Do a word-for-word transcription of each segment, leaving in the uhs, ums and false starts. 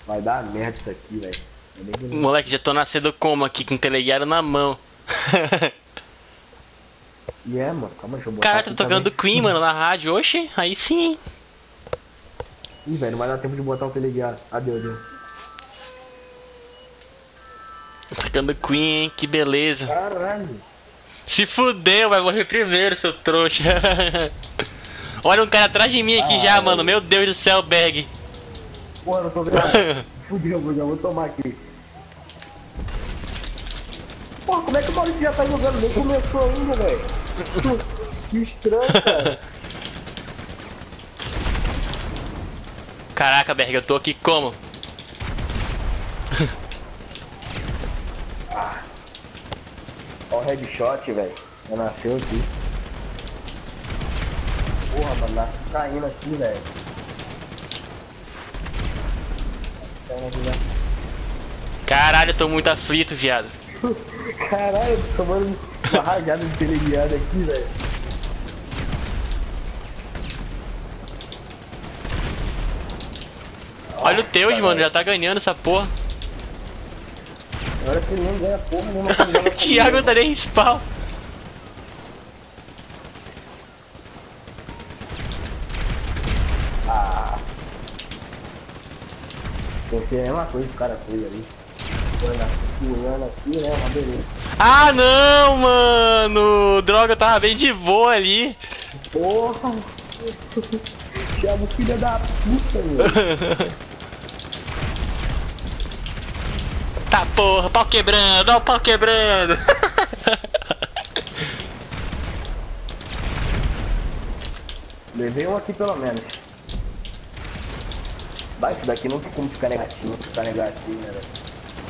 Vai dar merda isso aqui, velho. Moleque, já tô nascendo como aqui, com o teleguiado na mão. E é, mano, calma, deixa eu botar Cara, aqui tá tocando também. Queen, mano, na rádio. Oxi, aí sim. Ih, velho, não vai dar tempo de botar o teleguiado. Adeus, adeus. Tocando Queen, hein, que beleza. Caralho. Se fudeu, vai morrer primeiro, seu trouxa. Olha um cara atrás de mim aqui Ah, já, velho. mano. Meu Deus do céu, Berg. Porra, não tô vendo. Fudeu, já vou tomar aqui. Porra, como é que o Maurício já tá jogando? Nem começou ainda, velho. Que estranho, cara. Caraca, Berg, eu tô aqui como? Ó o headshot, velho. Já nasceu aqui. Porra, mano, nasce caindo aqui, velho. Caralho, eu tô muito aflito, viado. Caralho, eu tô tomando uma rajada de teleguiada aqui, velho. Olha o Teus, Nossa, mano, velho. já tá ganhando essa porra. Agora que ele não ganha porra nenhuma. quando joga comigo, Thiago tá nem spawn. Ah. Pensei a mesma coisa que o cara fez ali. Pulando aqui, né? Uma beleza. Ah, não, mano. Droga, eu tava bem de boa ali. Porra! Thiago, filha da puta, meu. Tá porra, pau quebrando, ó o pau quebrando. Levei um aqui pelo menos. Vai, isso daqui não tem como ficar negativo, ficar negativo, né, velho?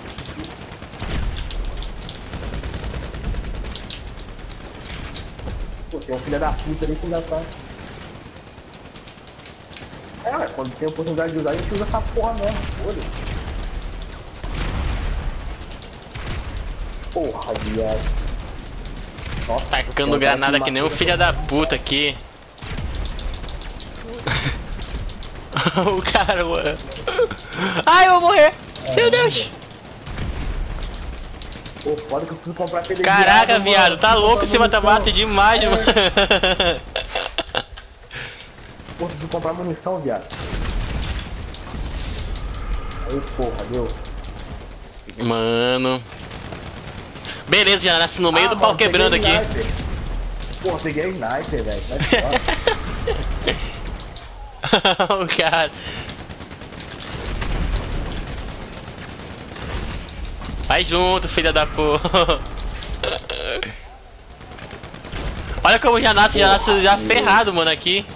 Pô, tem um filho da puta ali que já tá. É, ué, quando tem a oportunidade de usar, a gente usa essa porra mesmo, foda-se. Porra, viado. Nossa, Tacando senhora, granada que que nem um matou. filho da puta aqui. O cara, mano. Ai, eu vou morrer. Meu Deus. Pô, foda que eu fui comprar teleguiado. Caraca, mano. viado, tá Fui louco comprar esse mata-mata munição. demais, É. mano. Pô, fui comprar munição, viado. Aí, porra, deu. Mano. Beleza, já nasce no meio Ah, do pau mano, peguei quebrando aqui. sniper. Porra, peguei a sniper, velho. Sai fora. O cara. Vai junto, filha da porra. Olha como já nasce, já nasce já ferrado, mano, aqui.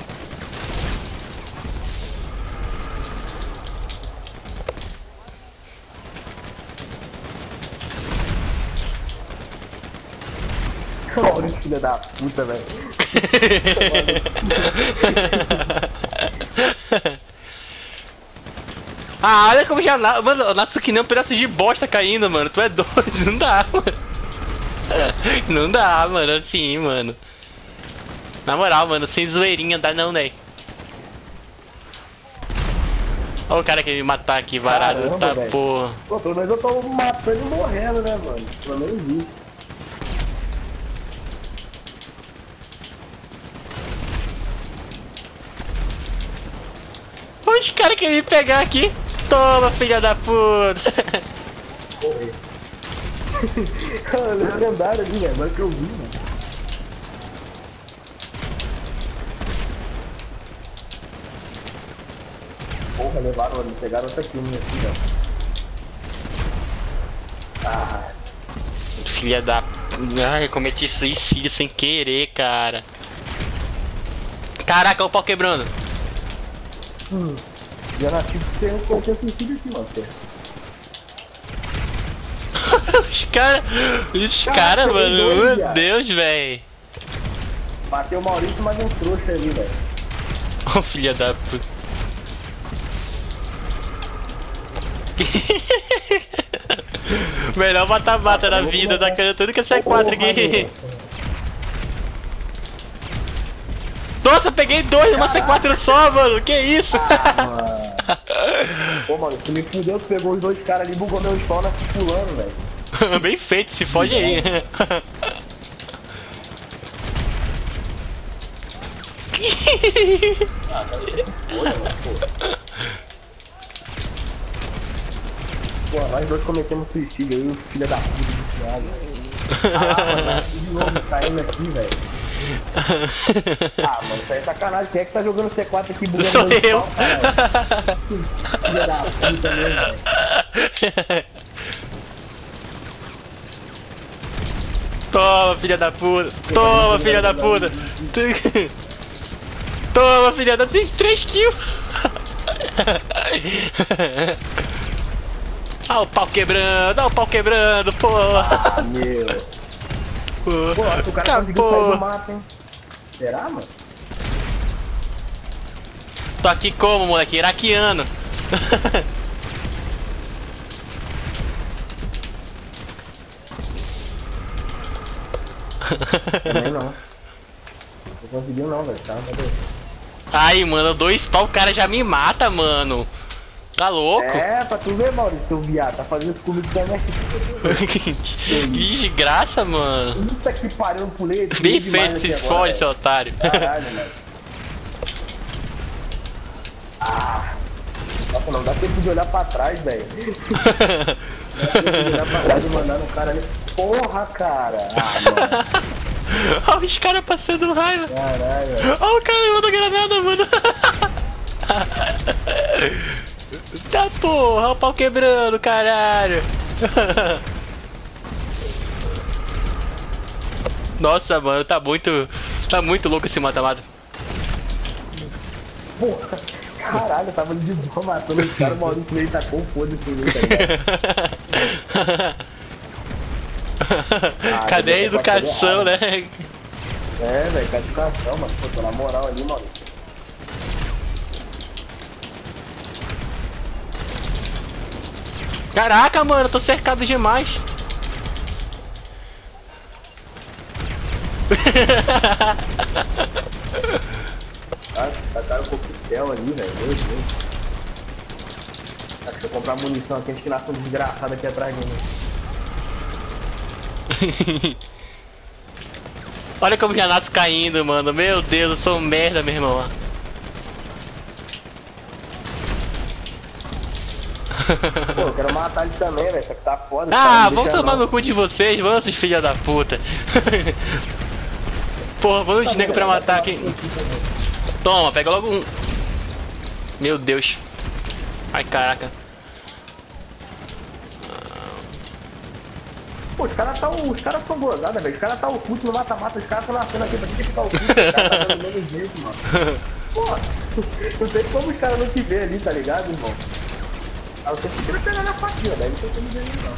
Maurício, filha da puta, velho. Ah, olha como já nasce. Mano, nasce que nem um pedaço de bosta caindo, mano. Tu é doido, não dá, mano. Não dá, mano, assim, mano. Na moral, mano, sem zoeirinha dá não, né? Olha o cara que me matar aqui, varado. Caramba, Tá, velho. porra. Pô, pelo menos eu tô matando e morrendo, né, mano? Pelo menos isso. Os caras querem me pegar aqui. Toma, filha da puta. Correr. Legendário ali, velho. Agora que eu vi, mano. Porra, levaram, pegaram outra kill minha aqui, velho. Ah, Filha da... Ai, eu cometi suicídio sem querer, cara. Caraca, o pau quebrando. hum. Já nasci por ter um qualquer suicídio aqui, mano. Os caras... Os Caraca, caras, tem mano. dois, Meu viado. Deus, velho. Bateu o Maurício, mas um trouxa ali, velho. Ô, filha da puta. Melhor mata-mata na vida, tacando tudo que é C quatro aqui. Nossa, peguei dois numa C quatro só, mano. Que isso? Ah, mano. Pô, mano, tu me fudeu, tu pegou os dois caras ali, bugou meu spawn aqui pulando, velho. Bem feito, se fode aí. Ah, cara, que se foda, mano, pô. Pô, nós dois cometemos suicídio aí, o filho da puta do Thiago. Ah, mano, de novo caindo aqui, velho. Ah, mano, isso aí é sacanagem. Quem é que tá jogando C quatro aqui bugando Sou meu eu. spawn, cara? Filho da puta mesmo, velho. Toma, filha da puta. Toma, filha da puta. Toma, filha da... Tem três kills. Olha o pau quebrando, olha o pau quebrando, porra. Ah, meu. Pô, acho que o cara conseguiu Acabou. sair do mapa, hein? Será, mano? Tô aqui como, moleque? Iraquiano. Também não. Não conseguiu não, velho. Tá, cadê? Aí, mano, dois pau, o cara já me mata, mano. Tá louco? É, pra tu ver, Maurício, seu viado. Tá fazendo isso comigo também. Que graça, mano. Puta que pariu, eu pulei. eu Bem pulei demais feito, se aqui agora, fode, velho. seu otário. Caralho, velho. Ah. Nossa, não dá tempo de olhar pra trás, velho. Não dá tempo de olhar pra trás e mandar no cara ali. Porra, cara. Ah, mano. Olha os caras passando raiva. Caralho, velho. Olha o cara me mandou granada, mano. Tá porra, olha o pau quebrando, caralho. Nossa, mano, tá muito. Tá muito louco esse mata-mata. Porra. Caralho, eu tava de boa matando os caras, o Maurício veio e tacou foda-se em mim, tá ligado? Ah, Cadê a eu vou fazer educação, errado. né? É, velho, com a educação, mas pô, tô na moral ali, Maurício. Caraca, mano, eu tô cercado demais. Ah, tacaram o coquetel ali, velho, meu Deus. Acho que eu comprar munição aqui, acho que nasce um desgraçado aqui atrás de mim. Olha como já nasce caindo, mano. Meu Deus, eu sou um merda, meu irmão. Pô, eu quero matar ele também, velho, só que tá foda. Ah, vamos tomar no cu de vocês, vamos, esses filha da puta. Porra, vamos de nego pra matar aqui. Toma, pega logo um. Meu Deus. Ai, caraca. Pô, os caras tá, os caras são gozados, velho. Os caras tá oculto no mata-mata, os caras tão nascendo aqui, pra que que tá oculto? Os caras tá dando do mesmo jeito, mano. Pô, não sei como os caras não te vê ali, tá ligado, irmão? Ah, você fica pegar na fatia, velho. Não tem como ver ele, não.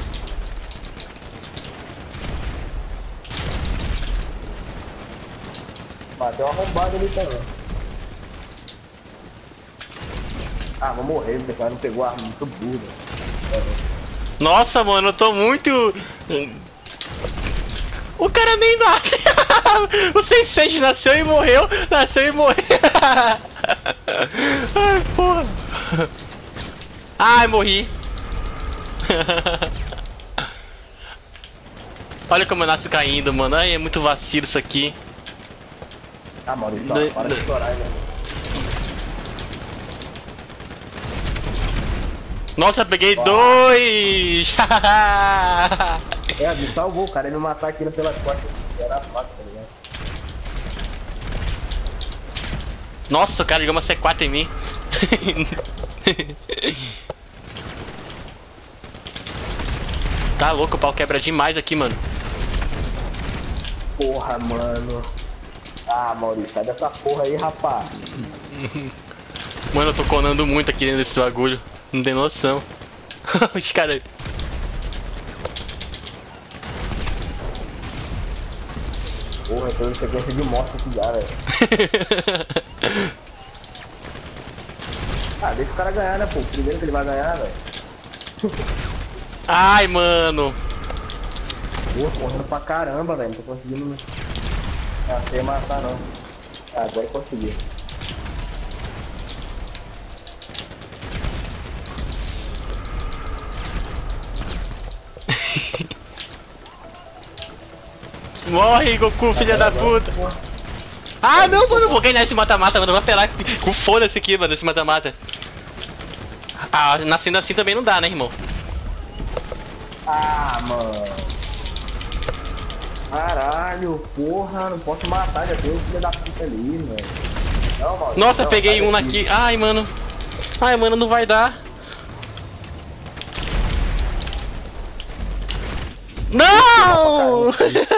Bateu uma arrombada ali também. Ah, vou morrer, porque o cara não pegou a arma muito burra. Nossa, mano, eu tô muito. O cara nem nasce. O Sensei nasceu e morreu. Nasceu e morreu. Ai, porra. Ai, morri. Olha como eu nasço caindo, mano. Ai, é muito vacilo isso aqui. Ah, Maurício, Do- para do- de chorar, velho. Nossa, peguei dois. É, me salvou, o cara ele me matar aqui pelas costas. Era fácil, tá ligado? Nossa, o cara jogou uma C quatro em mim. Tá louco, o pau quebra demais aqui, mano. Porra, mano. Ah, Maurício, sai dessa porra aí, rapaz. Mano, eu tô conando muito aqui dentro desse bagulho. Não tem noção. Os caras. Porra, eu tô em sequência de morte aqui já, velho. Ah, deixa o cara ganhar, né, pô? Primeiro que ele vai ganhar, velho. Ai, mano. Porra, correndo pra caramba, velho. Não tô conseguindo. Ah, sem matar, não. Ah, agora eu consegui. Morre, Goku, filha da puta. Ah, não, mano, vou ganhar esse mata-mata, mano. Vou apelar com foda-se aqui, mano, esse mata-mata. Ah, nascendo assim também não dá, né, irmão? Ah, mano. Caralho, porra, não posso matar, já tem um filho da puta ali, mano. Não, mano. Nossa, não, peguei um aqui. Ai, mano. Ai, mano, não vai dar. Não!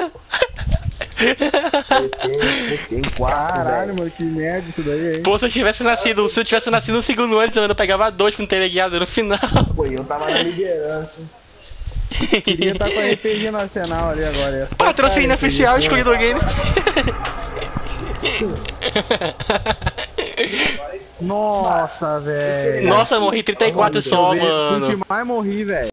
Tem quatro, Caralho, mano, que merda isso daí, hein? Pô, se eu tivesse nascido, se eu tivesse nascido um segundo antes, mano, eu pegava dois com teleguiado no final. Pô, eu tava na liderança. Queria estar com a R P G Nacional ali agora. Patrocínio oficial, escolhido do game. Nossa, velho. Nossa, morri trinta e quatro só, Fui o mano. que mais morri, velho.